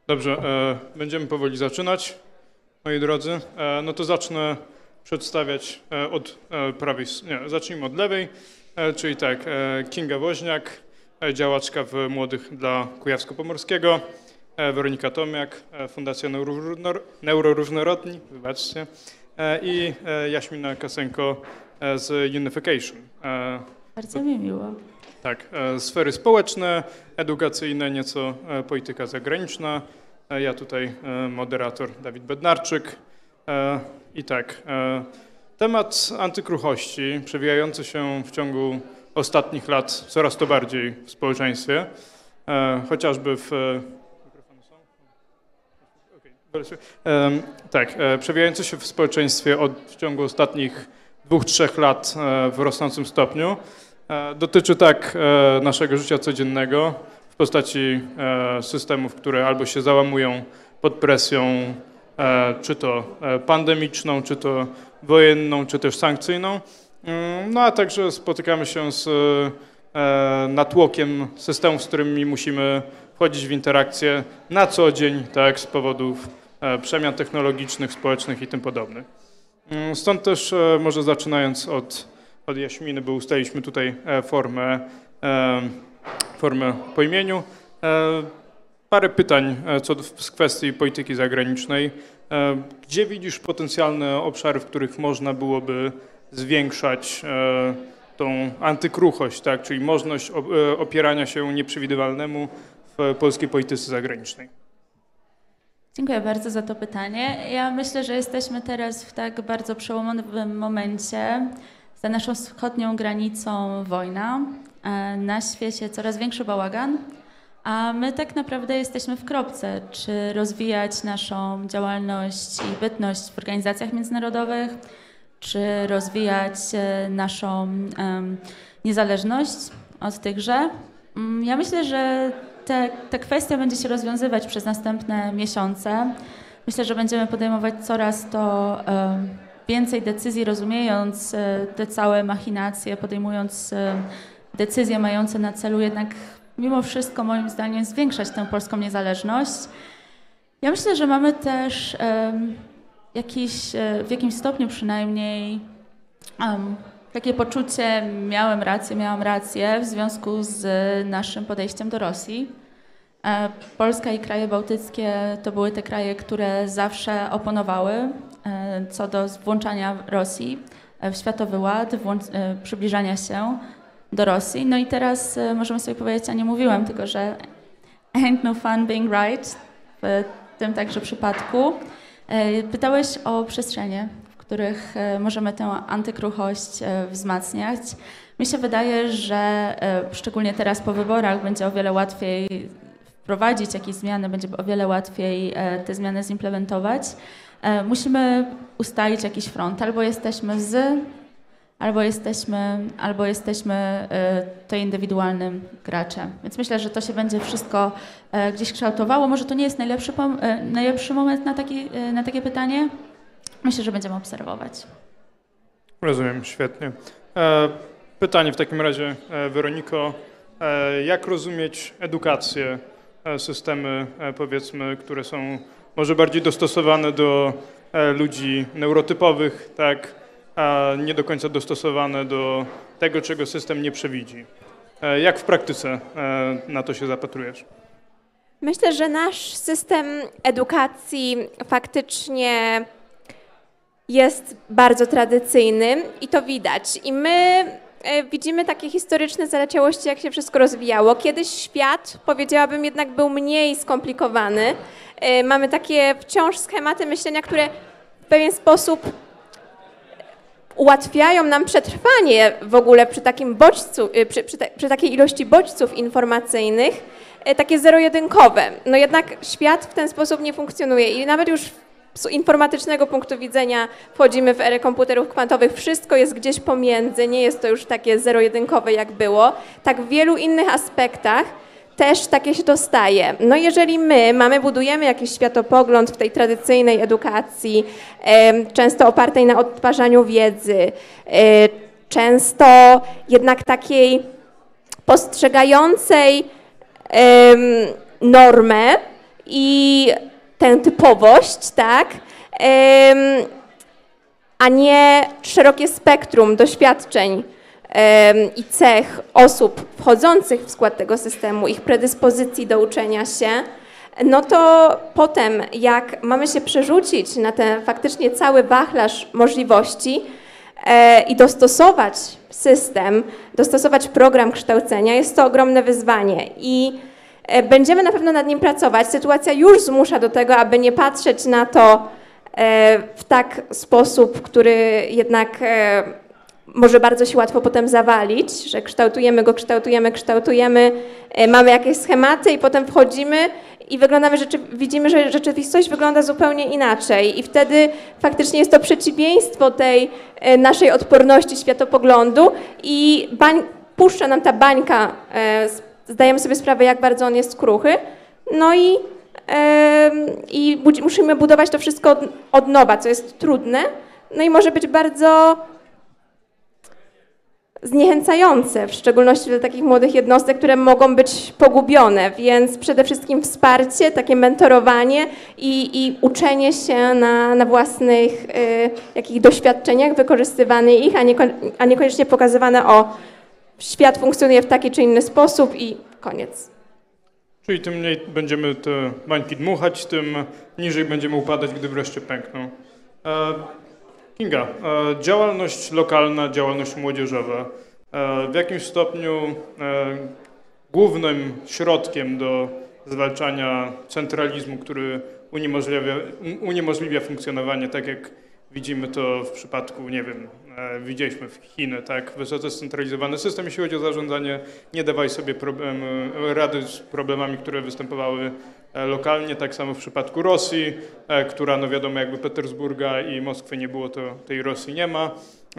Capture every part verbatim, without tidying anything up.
Dobrze, e, będziemy powoli zaczynać, moi drodzy. E, no to zacznę przedstawiać e, od e, prawej, nie, zacznijmy od lewej, e, czyli tak, e, Kinga Woźniak, e, działaczka w Młodych dla Kujawsko-Pomorskiego, e, Weronika Tomiak, e, Fundacja Neuroróżnor Neuroróżnorodni, wybaczcie, e, i e, Jaśmina Kasenko e, z Unification. E, Bardzo mi miło. Tak, e, sfery społeczne, edukacyjne, nieco e, polityka zagraniczna. E, ja tutaj e, moderator Dawid Bednarczyk. E, I tak, e, temat antykruchości przewijający się w ciągu ostatnich lat coraz to bardziej w społeczeństwie, e, chociażby w... Mikrofony są? Okay. E, tak, e, przewijający się w społeczeństwie od, w ciągu ostatnich dwóch, trzech lat e, w rosnącym stopniu. Dotyczy tak naszego życia codziennego w postaci systemów, które albo się załamują pod presją, czy to pandemiczną, czy to wojenną, czy też sankcyjną. No a także spotykamy się z natłokiem systemów, z którymi musimy wchodzić w interakcję na co dzień, tak, z powodów przemian technologicznych, społecznych i tym podobnych. Stąd też może zaczynając od od Jaśminy, bo ustaliliśmy tutaj formę, formę po imieniu. Parę pytań co do z kwestii polityki zagranicznej. Gdzie widzisz potencjalne obszary, w których można byłoby zwiększać tą antykruchość, tak, czyli możliwość opierania się nieprzewidywalnemu w polskiej polityce zagranicznej? Dziękuję bardzo za to pytanie. Ja myślę, że jesteśmy teraz w tak bardzo przełomowym momencie. Za naszą wschodnią granicą wojna, na świecie coraz większy bałagan, a my tak naprawdę jesteśmy w kropce, czy rozwijać naszą działalność i bytność w organizacjach międzynarodowych, czy rozwijać naszą um, niezależność od tychże. Ja myślę, że te, ta kwestia będzie się rozwiązywać przez następne miesiące. Myślę, że będziemy podejmować coraz to um, więcej decyzji, rozumiejąc te całe machinacje, podejmując decyzje mające na celu jednak mimo wszystko moim zdaniem zwiększać tę polską niezależność. Ja myślę, że mamy też um, jakiś, w jakimś stopniu przynajmniej um, takie poczucie, miałem rację, miałam rację w związku z naszym podejściem do Rosji. Polska i kraje bałtyckie to były te kraje, które zawsze oponowały co do włączania Rosji w światowy ład, przybliżania się do Rosji. No i teraz możemy sobie powiedzieć, a nie mówiłam, tylko że ain't no fun being right w tym także przypadku. Pytałeś o przestrzenie, w których możemy tę antykruchość wzmacniać. Mi się wydaje, że szczególnie teraz po wyborach będzie o wiele łatwiej wprowadzić jakieś zmiany, będzie o wiele łatwiej te zmiany zimplementować. Musimy ustalić jakiś front. Albo jesteśmy z, albo jesteśmy, albo jesteśmy to indywidualnym graczem. Więc myślę, że to się będzie wszystko gdzieś kształtowało. Może to nie jest najlepszy, najlepszy moment na, taki, na takie pytanie. Myślę, że będziemy obserwować. Rozumiem, świetnie. Pytanie w takim razie, Weroniko. Jak rozumieć edukację, systemy, powiedzmy, które są może bardziej dostosowane do ludzi neurotypowych, tak, a nie do końca dostosowane do tego, czego system nie przewidzi. Jak w praktyce na to się zapatrujesz? Myślę, że nasz system edukacji faktycznie jest bardzo tradycyjny i to widać. I my widzimy takie historyczne zaleciałości, jak się wszystko rozwijało. Kiedyś świat, powiedziałabym, jednak był mniej skomplikowany. Mamy takie wciąż schematy myślenia, które w pewien sposób ułatwiają nam przetrwanie w ogóle przy takim bodźcu, przy, przy, te, przy takiej ilości bodźców informacyjnych, takie zero-jedynkowe. No jednak świat w ten sposób nie funkcjonuje i nawet już z informatycznego punktu widzenia wchodzimy w erę komputerów kwantowych, wszystko jest gdzieś pomiędzy, nie jest to już takie zero-jedynkowe jak było. Tak w wielu innych aspektach też takie się dostaje. No jeżeli my mamy, budujemy jakiś światopogląd w tej tradycyjnej edukacji, e, często opartej na odtwarzaniu wiedzy, e, często jednak takiej postrzegającej e, normę i tę typowość, tak, a nie szerokie spektrum doświadczeń i cech osób wchodzących w skład tego systemu, ich predyspozycji do uczenia się, no to potem jak mamy się przerzucić na ten faktycznie cały wachlarz możliwości i dostosować system, dostosować program kształcenia, jest to ogromne wyzwanie i będziemy na pewno nad nim pracować. Sytuacja już zmusza do tego, aby nie patrzeć na to w tak sposób, który jednak może bardzo się łatwo potem zawalić, że kształtujemy go, kształtujemy, kształtujemy, mamy jakieś schematy i potem wchodzimy i wyglądamy, widzimy, że rzeczywistość wygląda zupełnie inaczej i wtedy faktycznie jest to przeciwieństwo tej naszej odporności światopoglądu i bań, puszcza nam ta bańka, zdajemy sobie sprawę, jak bardzo on jest kruchy, no i, i musimy budować to wszystko od, od nowa, co jest trudne, no i może być bardzo zniechęcające, w szczególności dla takich młodych jednostek, które mogą być pogubione, więc przede wszystkim wsparcie, takie mentorowanie i, i uczenie się na, na własnych y, jakich doświadczeniach, wykorzystywanie ich, a, nie, a niekoniecznie pokazywane o świat funkcjonuje w taki czy inny sposób i koniec. Czyli tym mniej będziemy te bańki dmuchać, tym niżej będziemy upadać, gdy wreszcie pękną. E Kinga, e, działalność lokalna, działalność młodzieżowa. E, w jakim stopniu e, głównym środkiem do zwalczania centralizmu, który uniemożliwia, uniemożliwia funkcjonowanie, tak jak widzimy to w przypadku, nie wiem, e, widzieliśmy w Chinach, tak, wysoce scentralizowany system, jeśli chodzi o zarządzanie, nie dawaj sobie problem, rady z problemami, które występowały lokalnie, tak samo w przypadku Rosji, która, no wiadomo, jakby Petersburga i Moskwy nie było, to tej Rosji nie ma.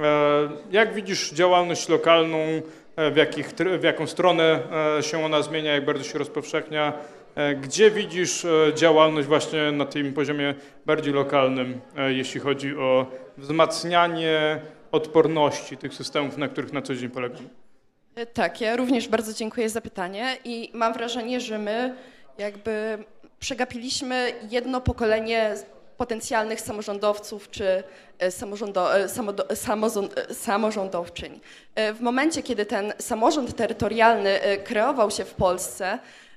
Jak widzisz działalność lokalną, w, jakich, w jaką stronę się ona zmienia, jak bardzo się rozpowszechnia? Gdzie widzisz działalność właśnie na tym poziomie bardziej lokalnym, jeśli chodzi o wzmacnianie odporności tych systemów, na których na co dzień polegamy? Tak, ja również bardzo dziękuję za pytanie i mam wrażenie, że my jakby przegapiliśmy jedno pokolenie potencjalnych samorządowców czy samorządo, samodo, samorządowczyń. W momencie, kiedy ten samorząd terytorialny kreował się w Polsce,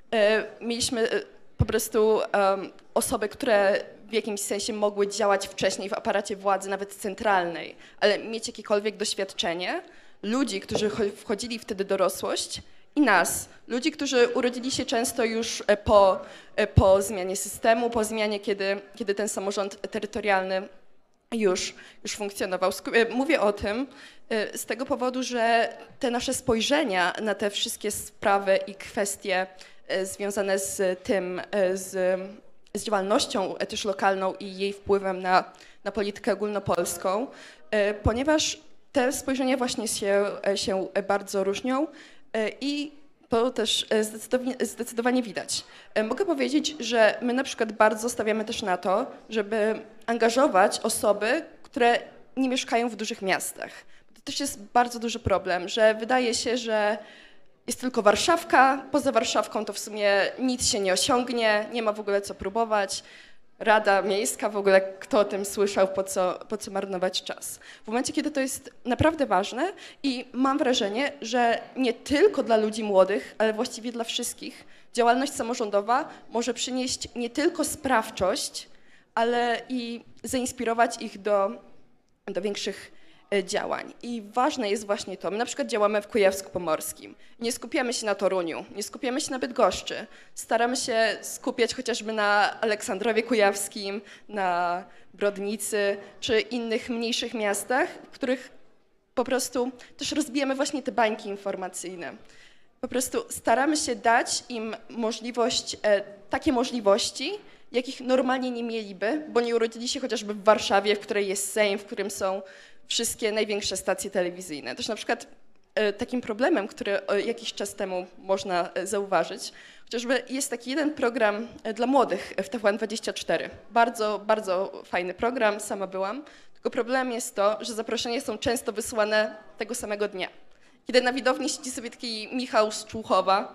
mieliśmy po prostu osoby, które w jakimś sensie mogły działać wcześniej w aparacie władzy, nawet centralnej, ale mieć jakiekolwiek doświadczenie, ludzi, którzy wchodzili wtedy w dorosłość, i nas, ludzi, którzy urodzili się często już po, po zmianie systemu, po zmianie, kiedy, kiedy ten samorząd terytorialny już, już funkcjonował. Mówię o tym z tego powodu, że te nasze spojrzenia na te wszystkie sprawy i kwestie związane z tym, z, z działalnością też lokalną i jej wpływem na, na politykę ogólnopolską, ponieważ te spojrzenia właśnie się, się bardzo różnią. I to też zdecydowanie, zdecydowanie widać. Mogę powiedzieć, że my na przykład bardzo stawiamy też na to, żeby angażować osoby, które nie mieszkają w dużych miastach. To też jest bardzo duży problem, że wydaje się, że jest tylko Warszawka, poza Warszawką to w sumie nic się nie osiągnie, nie ma w ogóle co próbować. Rada Miejska, w ogóle kto o tym słyszał, po co, po co marnować czas. W momencie, kiedy to jest naprawdę ważne i mam wrażenie, że nie tylko dla ludzi młodych, ale właściwie dla wszystkich, działalność samorządowa może przynieść nie tylko sprawczość, ale i zainspirować ich do, do większych działań. I ważne jest właśnie to. My na przykład działamy w Kujawsku-Pomorskim. Nie skupiamy się na Toruniu, nie skupiamy się na Bydgoszczy. Staramy się skupiać chociażby na Aleksandrowie Kujawskim, na Brodnicy czy innych mniejszych miastach, w których po prostu też rozbijamy właśnie te bańki informacyjne. Po prostu staramy się dać im możliwość, takie możliwości, jakich normalnie nie mieliby, bo nie urodzili się chociażby w Warszawie, w której jest Sejm, w którym są wszystkie największe stacje telewizyjne. Też na przykład takim problemem, który jakiś czas temu można zauważyć, chociażby jest taki jeden program dla młodych w T V N dwadzieścia cztery. Bardzo, bardzo fajny program, sama byłam. Tylko problem jest to, że zaproszenia są często wysyłane tego samego dnia. Kiedy na widowni siedzi sobie taki Michał z Człuchowa,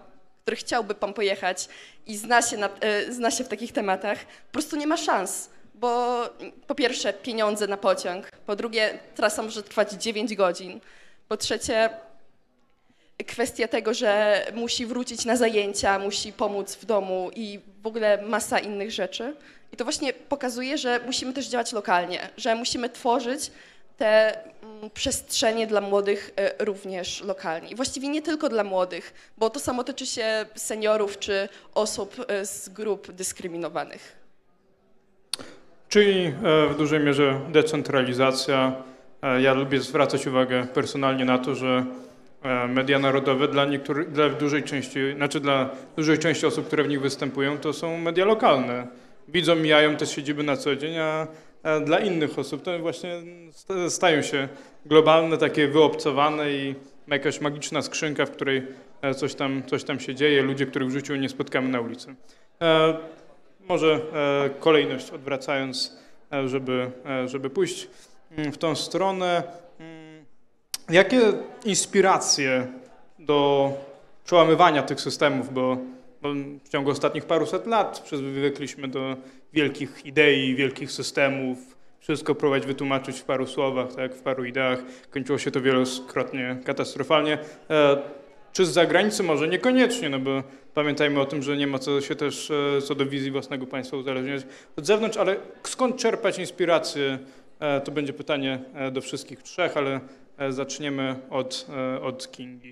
który chciałby pan pojechać i zna się, na, zna się w takich tematach, po prostu nie ma szans, bo po pierwsze pieniądze na pociąg, po drugie trasa może trwać dziewięć godzin, po trzecie kwestia tego, że musi wrócić na zajęcia, musi pomóc w domu i w ogóle masa innych rzeczy. I to właśnie pokazuje, że musimy też działać lokalnie, że musimy tworzyć te przestrzenie dla młodych również lokalnie. I właściwie nie tylko dla młodych, bo to samo tyczy się seniorów czy osób z grup dyskryminowanych. Czyli w dużej mierze decentralizacja. Ja lubię zwracać uwagę personalnie na to, że media narodowe dla niektórych, dla dużej części, znaczy dla dużej części osób, które w nich występują, to są media lokalne. Widzą, mijają te siedziby na co dzień, a dla innych osób to właśnie stają się globalne, takie wyobcowane i jakaś magiczna skrzynka, w której coś tam, coś tam się dzieje, ludzie, których w życiu nie spotkamy na ulicy. Może kolejność odwracając, żeby, żeby pójść w tą stronę. Jakie inspiracje do przełamywania tych systemów, bo, bo w ciągu ostatnich paruset lat przywykliśmy do wielkich idei, wielkich systemów, wszystko próbować wytłumaczyć w paru słowach, tak, w paru ideach. Kończyło się to wielokrotnie katastrofalnie. Czy z zagranicy? Może niekoniecznie, no bo pamiętajmy o tym, że nie ma co się też co do wizji własnego państwa uzależniać od zewnątrz, ale skąd czerpać inspirację? To będzie pytanie do wszystkich trzech, ale zaczniemy od, od Kingi.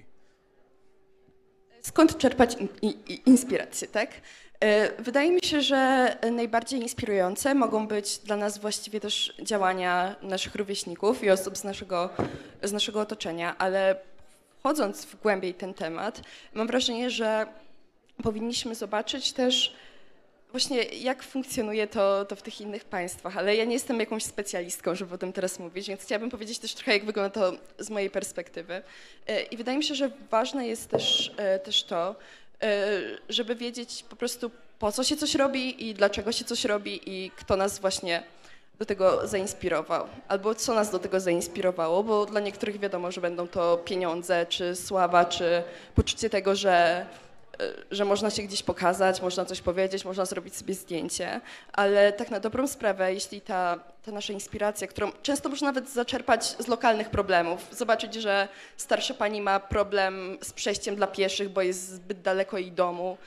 Skąd czerpać in, in, inspirację, tak? Wydaje mi się, że najbardziej inspirujące mogą być dla nas właściwie też działania naszych rówieśników i osób z naszego, z naszego otoczenia, ale wchodząc w głębiej ten temat, mam wrażenie, że powinniśmy zobaczyć też właśnie jak funkcjonuje to, to w tych innych państwach, ale ja nie jestem jakąś specjalistką, żeby o tym teraz mówić, więc chciałabym powiedzieć też trochę, jak wygląda to z mojej perspektywy. I wydaje mi się, że ważne jest też, też to, żeby wiedzieć po prostu, po co się coś robi i dlaczego się coś robi i kto nas właśnie do tego zainspirował, albo co nas do tego zainspirowało, bo dla niektórych wiadomo, że będą to pieniądze, czy sława, czy poczucie tego, że że można się gdzieś pokazać, można coś powiedzieć, można zrobić sobie zdjęcie, ale tak na dobrą sprawę, jeśli ta, ta nasza inspiracja, którą często można nawet zaczerpać z lokalnych problemów, zobaczyć, że starsza pani ma problem z przejściem dla pieszych, bo jest zbyt daleko jej domu,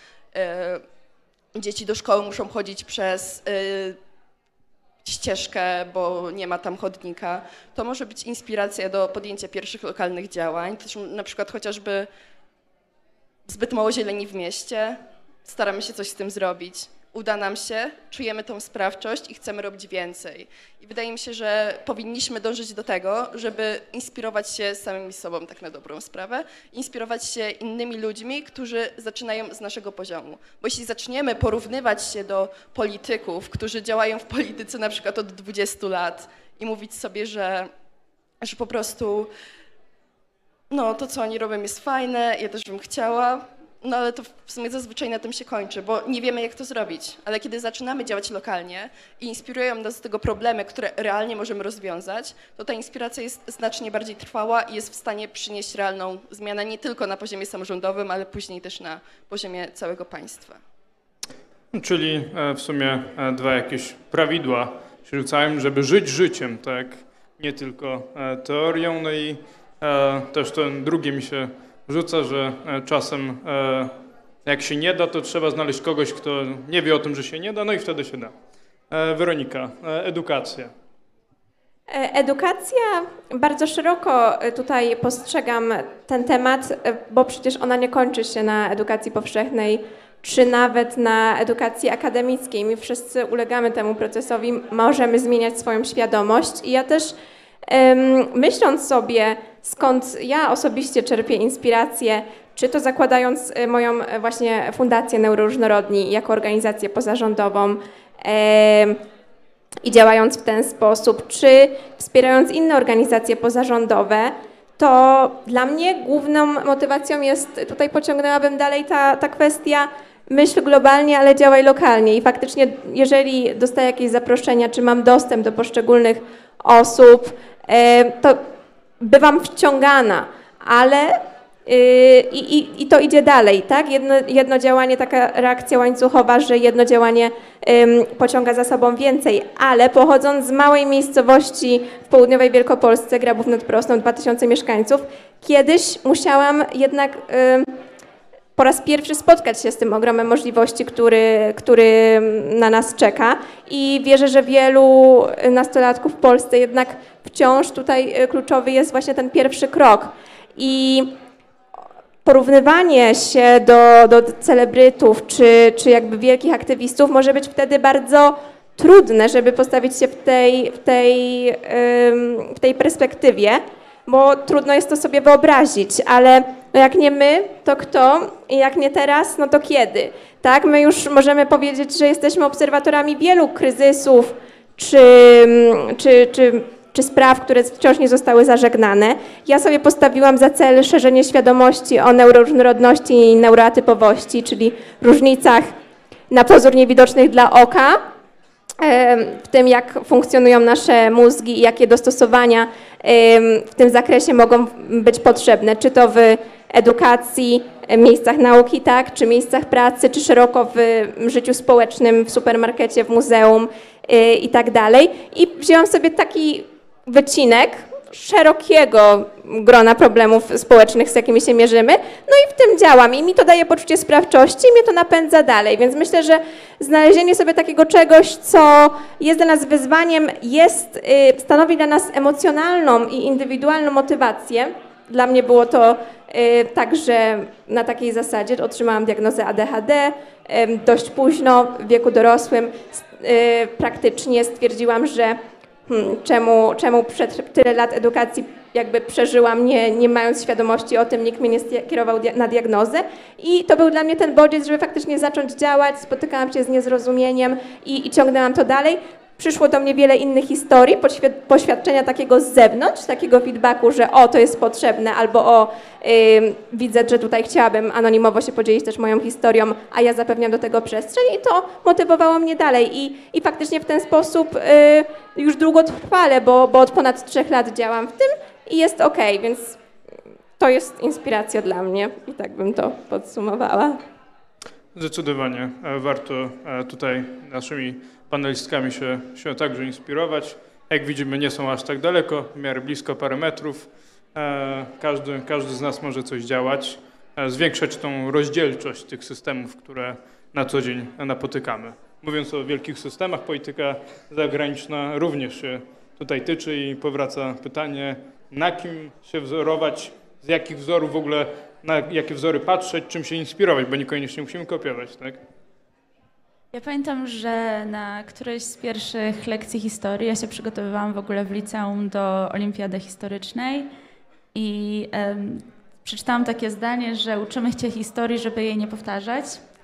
yy, dzieci do szkoły muszą chodzić przez yy, ścieżkę, bo nie ma tam chodnika, to może być inspiracja do podjęcia pierwszych lokalnych działań, też na przykład chociażby zbyt mało zieleni w mieście, staramy się coś z tym zrobić. Uda nam się, czujemy tą sprawczość i chcemy robić więcej. I wydaje mi się, że powinniśmy dążyć do tego, żeby inspirować się samymi sobą, tak na dobrą sprawę, inspirować się innymi ludźmi, którzy zaczynają z naszego poziomu. Bo jeśli zaczniemy porównywać się do polityków, którzy działają w polityce na przykład od dwudziestu lat i mówić sobie, że, że po prostu no to, co oni robią, jest fajne, ja też bym chciała, no ale to w sumie zazwyczaj na tym się kończy, bo nie wiemy, jak to zrobić. Ale kiedy zaczynamy działać lokalnie i inspirują nas do tego problemy, które realnie możemy rozwiązać, to ta inspiracja jest znacznie bardziej trwała i jest w stanie przynieść realną zmianę nie tylko na poziomie samorządowym, ale później też na poziomie całego państwa. Czyli w sumie dwa jakieś prawidła się rzucają, żeby żyć życiem, tak? Nie tylko teorią, no i też ten drugie mi się rzuca, że czasem jak się nie da, to trzeba znaleźć kogoś, kto nie wie o tym, że się nie da, no i wtedy się da. Weronika, edukacja. Edukacja, bardzo szeroko tutaj postrzegam ten temat, bo przecież ona nie kończy się na edukacji powszechnej, czy nawet na edukacji akademickiej. My wszyscy ulegamy temu procesowi, możemy zmieniać swoją świadomość i ja też myśląc sobie, skąd ja osobiście czerpię inspirację, czy to zakładając moją właśnie Fundację Neuroróżnorodni jako organizację pozarządową e, i działając w ten sposób, czy wspierając inne organizacje pozarządowe, to dla mnie główną motywacją jest, tutaj pociągnęłabym dalej ta, ta kwestia myśl globalnie, ale działaj lokalnie i faktycznie jeżeli dostaję jakieś zaproszenia, czy mam dostęp do poszczególnych osób, to bywam wciągana, ale I, i, I to idzie dalej, tak? Jedno, jedno działanie, taka reakcja łańcuchowa, że jedno działanie ym, pociąga za sobą więcej, ale pochodząc z małej miejscowości w południowej Wielkopolsce, Grabów nad Prosną, dwa tysiące mieszkańców, kiedyś musiałam jednak ym, po raz pierwszy spotkać się z tym ogromem możliwości, który, który na nas czeka i wierzę, że wielu nastolatków w Polsce jednak wciąż tutaj kluczowy jest właśnie ten pierwszy krok. I porównywanie się do, do celebrytów czy, czy jakby wielkich aktywistów może być wtedy bardzo trudne, żeby postawić się w tej, w tej, w tej perspektywie, bo trudno jest to sobie wyobrazić, ale no jak nie my, to kto? I jak nie teraz, no to kiedy? Tak, my już możemy powiedzieć, że jesteśmy obserwatorami wielu kryzysów czy, czy, czy czy spraw, które wciąż nie zostały zażegnane. Ja sobie postawiłam za cel szerzenie świadomości o neuroróżnorodności i neuroatypowości, czyli różnicach na pozór niewidocznych dla oka, w tym jak funkcjonują nasze mózgi i jakie dostosowania w tym zakresie mogą być potrzebne, czy to w edukacji, miejscach nauki, tak, czy miejscach pracy, czy szeroko w życiu społecznym, w supermarkecie, w muzeum i tak dalej. I wzięłam sobie taki wycinek szerokiego grona problemów społecznych, z jakimi się mierzymy, no i w tym działam i mi to daje poczucie sprawczości i mnie to napędza dalej, więc myślę, że znalezienie sobie takiego czegoś, co jest dla nas wyzwaniem, jest, stanowi dla nas emocjonalną i indywidualną motywację. Dla mnie było to także na takiej zasadzie, otrzymałam diagnozę A D H D dość późno, w wieku dorosłym, praktycznie stwierdziłam, że Hmm, czemu, czemu przed tyle lat edukacji jakby przeżyłam, nie, nie mając świadomości o tym, nikt mnie nie kierował dia- na diagnozę i to był dla mnie ten bodziec, żeby faktycznie zacząć działać, spotykałam się z niezrozumieniem i, i ciągnęłam to dalej. Przyszło do mnie wiele innych historii, poświ- poświadczenia takiego z zewnątrz, takiego feedbacku, że o, to jest potrzebne, albo o, yy, widzę, że tutaj chciałabym anonimowo się podzielić też moją historią, a ja zapewniam do tego przestrzeń i to motywowało mnie dalej. I, i faktycznie w ten sposób yy, już długo trwale, bo, bo od ponad trzech lat działam w tym i jest okej, więc to jest inspiracja dla mnie i tak bym to podsumowała. Zdecydowanie warto tutaj naszymi panelistkami się, się także inspirować. Jak widzimy, nie są aż tak daleko, w miarę blisko, parę metrów. Każdy, każdy z nas może coś działać, zwiększać tą rozdzielczość tych systemów, które na co dzień napotykamy. Mówiąc o wielkich systemach, polityka zagraniczna również się tutaj tyczy i powraca pytanie, na kim się wzorować, z jakich wzorów w ogóle, na jakie wzory patrzeć, czym się inspirować, bo niekoniecznie musimy kopiować, tak? Ja pamiętam, że na którejś z pierwszych lekcji historii, ja się przygotowywałam w ogóle w liceum do olimpiady historycznej i um, przeczytałam takie zdanie, że uczymy się historii, żeby jej nie powtarzać,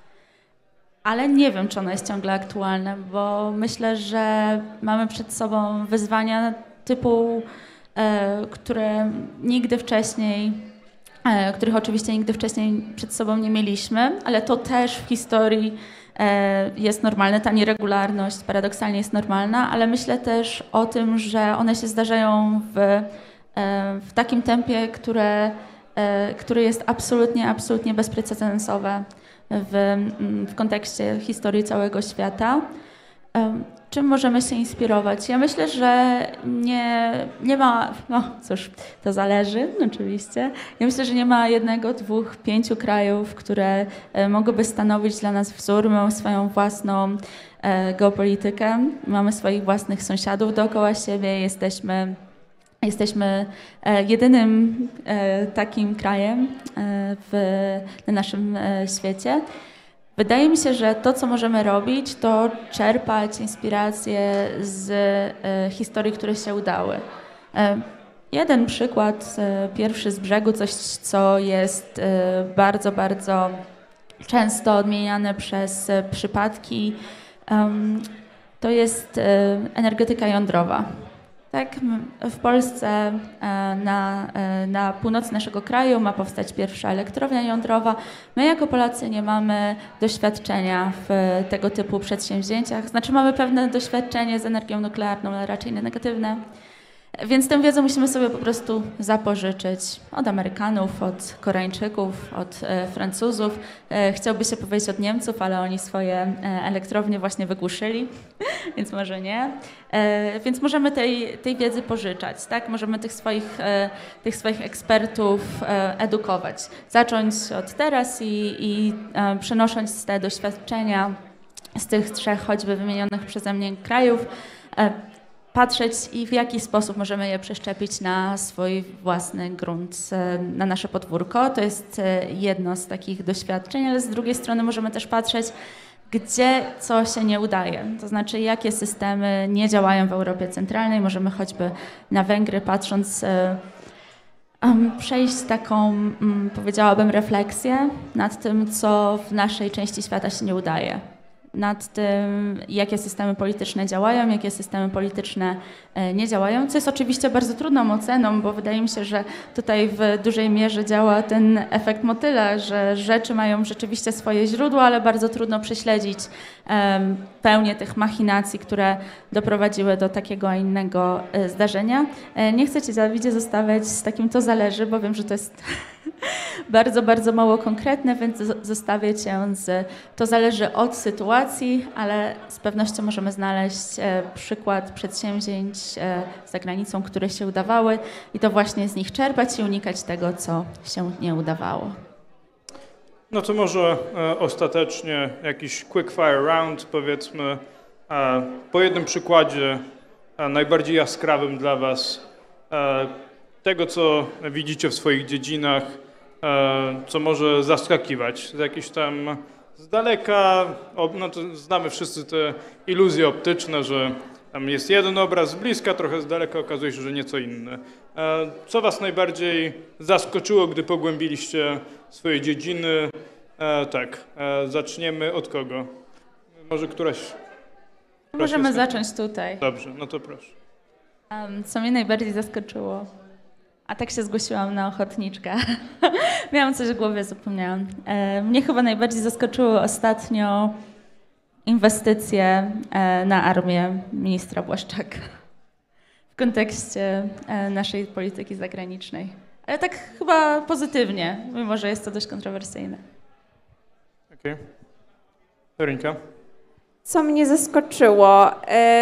ale nie wiem, czy ono jest ciągle aktualne, bo myślę, że mamy przed sobą wyzwania typu, e, które nigdy wcześniej, e, których oczywiście nigdy wcześniej przed sobą nie mieliśmy, ale to też w historii jest normalne, ta nieregularność paradoksalnie jest normalna, ale myślę też o tym, że one się zdarzają w, w takim tempie, które, które jest absolutnie, absolutnie bezprecedensowe w, w kontekście historii całego świata. Czym możemy się inspirować? Ja myślę, że nie, nie ma, no cóż, to zależy oczywiście. Ja myślę, że nie ma jednego, dwóch, pięciu krajów, które mogłyby stanowić dla nas wzór. My mamy swoją własną e, geopolitykę, mamy swoich własnych sąsiadów dookoła siebie, jesteśmy, jesteśmy e, jedynym e, takim krajem e, w, na naszym e, świecie. Wydaje mi się, że to, co możemy robić, to czerpać inspiracje z e, historii, które się udały. E, jeden przykład, e, pierwszy z brzegu, coś, co jest e, bardzo, bardzo często odmieniane przez e, przypadki, e, to jest e, energetyka jądrowa. Tak, w Polsce na, na północy naszego kraju ma powstać pierwsza elektrownia jądrowa. My jako Polacy nie mamy doświadczenia w tego typu przedsięwzięciach. Znaczy mamy pewne doświadczenie z energią nuklearną, ale raczej negatywne. Więc tę wiedzę musimy sobie po prostu zapożyczyć od Amerykanów, od Koreańczyków, od e, Francuzów. E, chciałby się powiedzieć od Niemców, ale oni swoje e, elektrownie właśnie wygłuszyli, więc może nie. E, więc możemy tej, tej wiedzy pożyczać, tak? Możemy tych swoich, e, tych swoich ekspertów e, edukować. Zacząć od teraz i, i e, przenosząc te doświadczenia z tych trzech choćby wymienionych przeze mnie krajów, e, patrzeć i w jaki sposób możemy je przeszczepić na swój własny grunt, na nasze podwórko. To jest jedno z takich doświadczeń, ale z drugiej strony możemy też patrzeć, gdzie co się nie udaje. To znaczy, jakie systemy nie działają w Europie Centralnej. Możemy choćby na Węgry patrząc um, przejść taką, um, powiedziałabym, refleksję nad tym, co w naszej części świata się nie udaje. Nad tym, jakie systemy polityczne działają, jakie systemy polityczne nie działają, co jest oczywiście bardzo trudną oceną, bo wydaje mi się, że tutaj w dużej mierze działa ten efekt motyla, że rzeczy mają rzeczywiście swoje źródła, ale bardzo trudno prześledzić um, pełnię tych machinacji, które doprowadziły do takiego, a innego zdarzenia. Nie chcę Cię, Dawidzie, zostawiać z takim to zależy, bo wiem, że to jest bardzo, bardzo mało konkretne, więc zostawię Cię z to zależy od sytuacji, ale z pewnością możemy znaleźć e, przykład przedsięwzięć e, za granicą, które się udawały i to właśnie z nich czerpać i unikać tego, co się nie udawało. No to może e, ostatecznie jakiś quick fire round, powiedzmy, e, po jednym przykładzie e, najbardziej jaskrawym dla Was, e, tego, co widzicie w swoich dziedzinach, co może zaskakiwać. Z jakichś tam z daleka, no to znamy wszyscy te iluzje optyczne, że tam jest jeden obraz z bliska, trochę z daleka okazuje się, że nieco inny. Co Was najbardziej zaskoczyło, gdy pogłębiliście swoje dziedziny? Tak, zaczniemy od kogo? Może któraś? Możemy zacząć tutaj. Dobrze, no to proszę. Um, co mnie najbardziej zaskoczyło? A tak się zgłosiłam na ochotniczkę. Miałam coś w głowie, zapomniałam. E, mnie chyba najbardziej zaskoczyły ostatnio inwestycje e, na armię ministra Błaszczaka w kontekście e, naszej polityki zagranicznej. Ale tak chyba pozytywnie, mimo że jest to dość kontrowersyjne. Okej. Okay. Dorinka? Co mnie zaskoczyło? Um,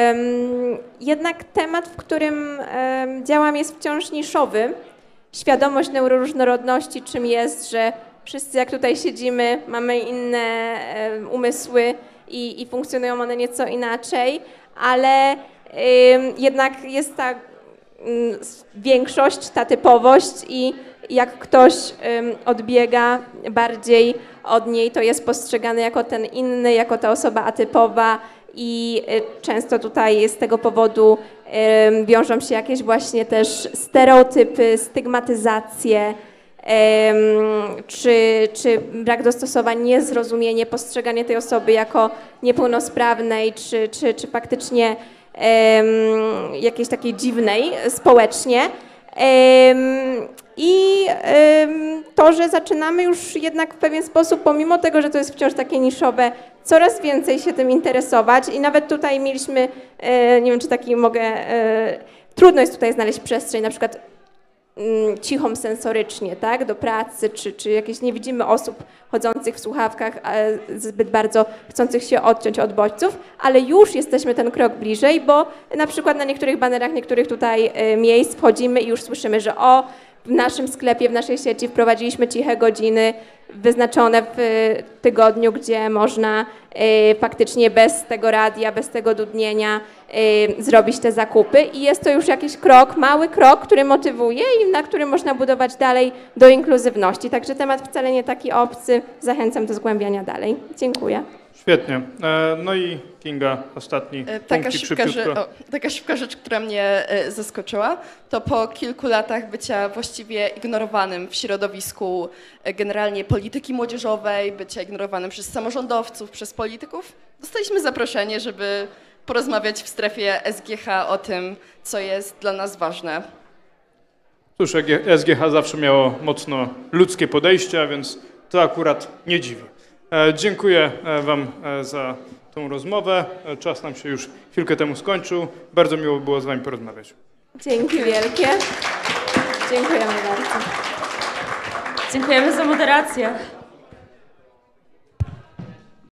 jednak temat, w którym um, działam, jest wciąż niszowy. Świadomość neuroróżnorodności, czym jest, że wszyscy jak tutaj siedzimy, mamy inne um, umysły i, i funkcjonują one nieco inaczej, ale um, jednak jest ta um, większość, ta typowość i jak ktoś um, odbiega bardziej od niej, to jest postrzegany jako ten inny, jako ta osoba atypowa i y, często tutaj z tego powodu y, wiążą się jakieś właśnie też stereotypy, stygmatyzacje, y, czy, czy brak dostosowań, niezrozumienie, postrzeganie tej osoby jako niepełnosprawnej, czy, czy, czy faktycznie y, jakiejś takiej dziwnej społecznie. I to, że zaczynamy już jednak w pewien sposób, pomimo tego, że to jest wciąż takie niszowe, coraz więcej się tym interesować i nawet tutaj mieliśmy, nie wiem, czy taki mogę, trudno jest tutaj znaleźć przestrzeń, na przykład cichą sensorycznie, tak, do pracy, czy, czy jakieś nie widzimy osób chodzących w słuchawkach, zbyt bardzo chcących się odciąć od bodźców, ale już jesteśmy ten krok bliżej, bo na przykład na niektórych banerach, niektórych tutaj miejsc wchodzimy i już słyszymy, że o, w naszym sklepie, w naszej sieci wprowadziliśmy ciche godziny wyznaczone w tygodniu, gdzie można y, faktycznie bez tego radia, bez tego dudnienia y, zrobić te zakupy i jest to już jakiś krok, mały krok, który motywuje i na którym można budować dalej do inkluzywności. Także temat wcale nie taki obcy, zachęcam do zgłębiania dalej. Dziękuję. Świetnie. No i Kinga, ostatni taka szybka, że, o, taka szybka rzecz, która mnie zaskoczyła, to po kilku latach bycia właściwie ignorowanym w środowisku generalnie polityki młodzieżowej, bycia ignorowanym przez samorządowców, przez polityków, dostaliśmy zaproszenie, żeby porozmawiać w strefie S G H o tym, co jest dla nas ważne. Cóż, S G H zawsze miało mocno ludzkie podejście, a więc to akurat nie dziwi. Dziękuję Wam za tą rozmowę. Czas nam się już chwilkę temu skończył. Bardzo miło było z Wami porozmawiać. Dzięki wielkie. Dziękujemy bardzo. Dziękujemy za moderację.